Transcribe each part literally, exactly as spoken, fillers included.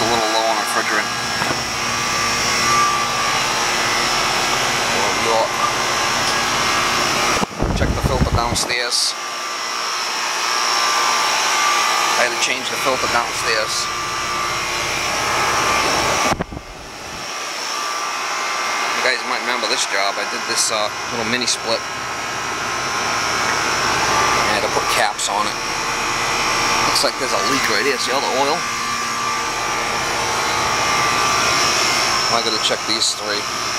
a little low on refrigerant. Check the filter downstairs. I had to change the filter downstairs. You guys might remember this job. I did this uh, little mini split. I had to put caps on it. Looks like there's a leak right here. See all the oil? I gotta check these three.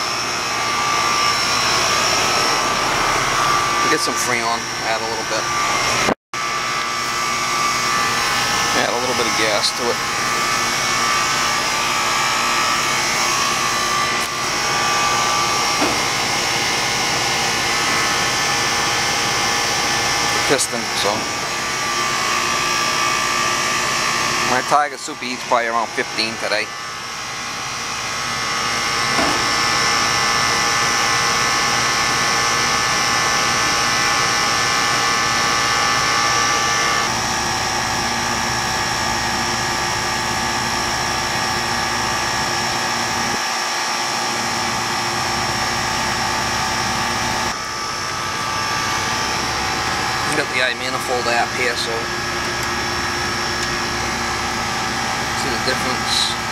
Get some Freon, add a little bit. Add a little bit of gas to it. The piston, so. My Tiger Super Eats probably around fifteen today. Got the eye manifold app here, so see the difference.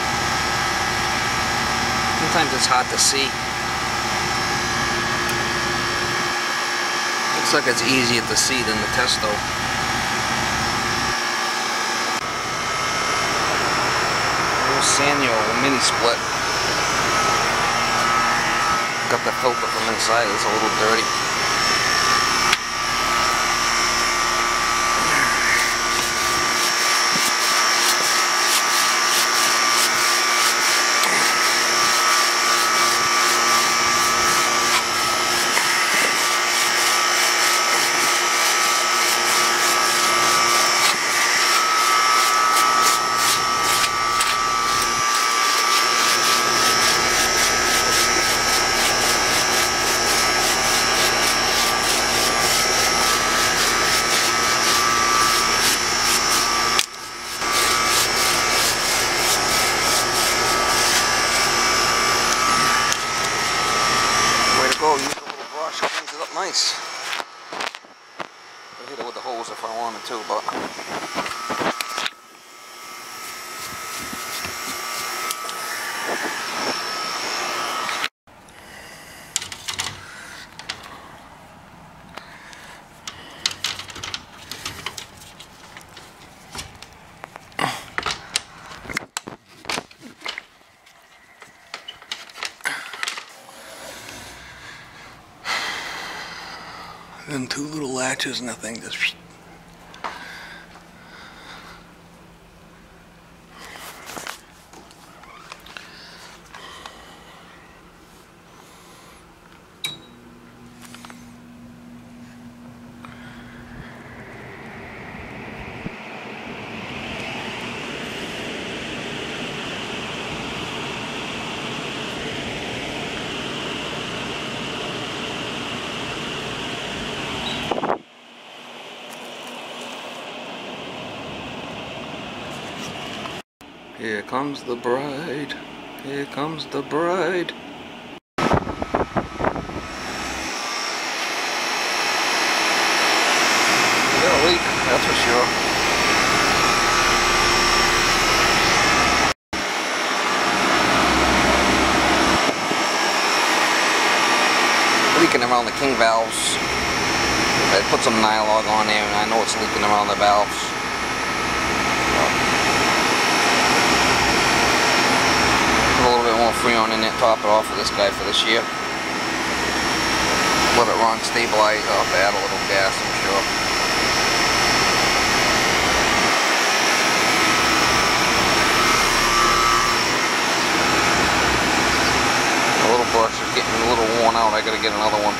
Sometimes it's hard to see. Looks like it's easier to see than the Testo. Little Sanyo mini split. Got the filter from inside. It's a little dirty. Use a little brush, cleans it up nice. I'll hit it with the hose if I wanted to, but then two little latches and the thing just here comes the bride. Here comes the bride. You got a leak, that's for sure. Leaking around the king valves. I put some Nylog on there and I know it's leaking around the valves. A little bit more Freon in it, top it off of this guy for this year. Let it run, stabilize up, add a little gas, I'm sure. The little brush is getting a little worn out, I gotta get another one.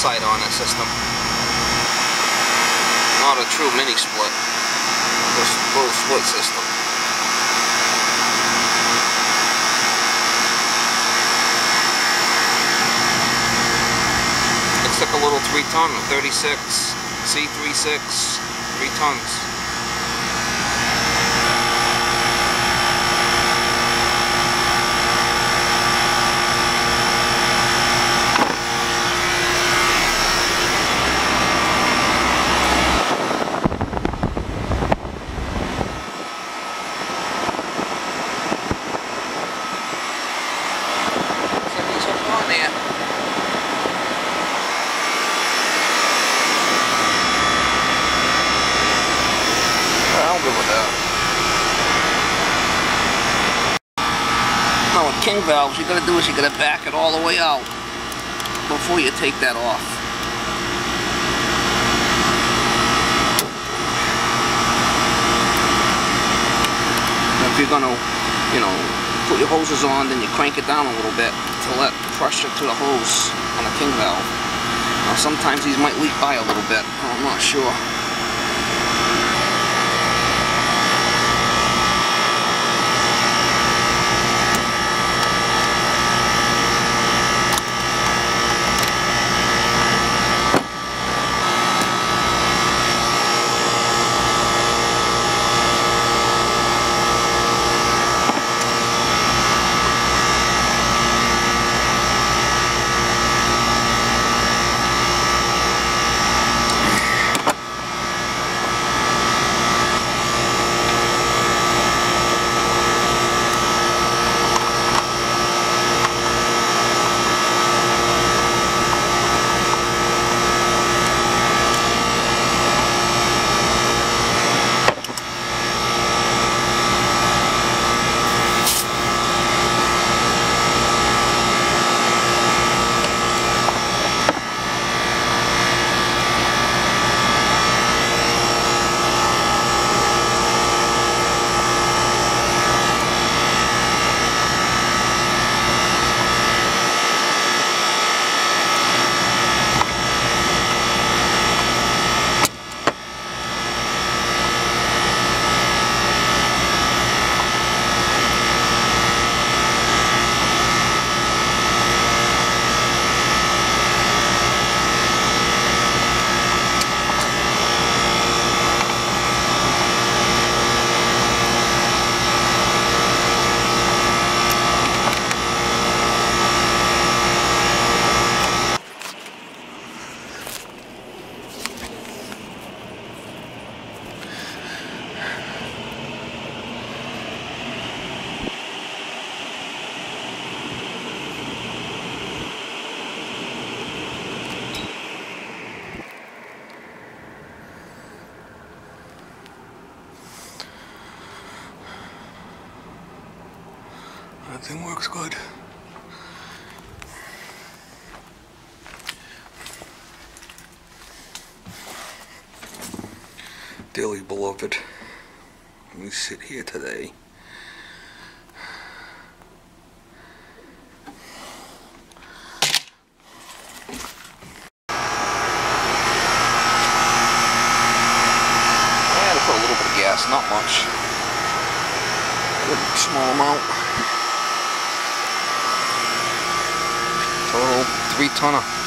sight on that system. Not a true mini split. Just a little split system. Looks like a little three ton, thirty-six C thirty-six, three tons. Now with king valves, you gotta do is you gotta back it all the way out before you take that off. Now if you're gonna, you know, put your hoses on, then you crank it down a little bit to let pressure to the hose on the king valve. Now sometimes these might leak by a little bit, I'm not sure. Everything works good. Dearly beloved, we sit here today. I had to put a little bit of gas, not much. A small amount. Total three tonner.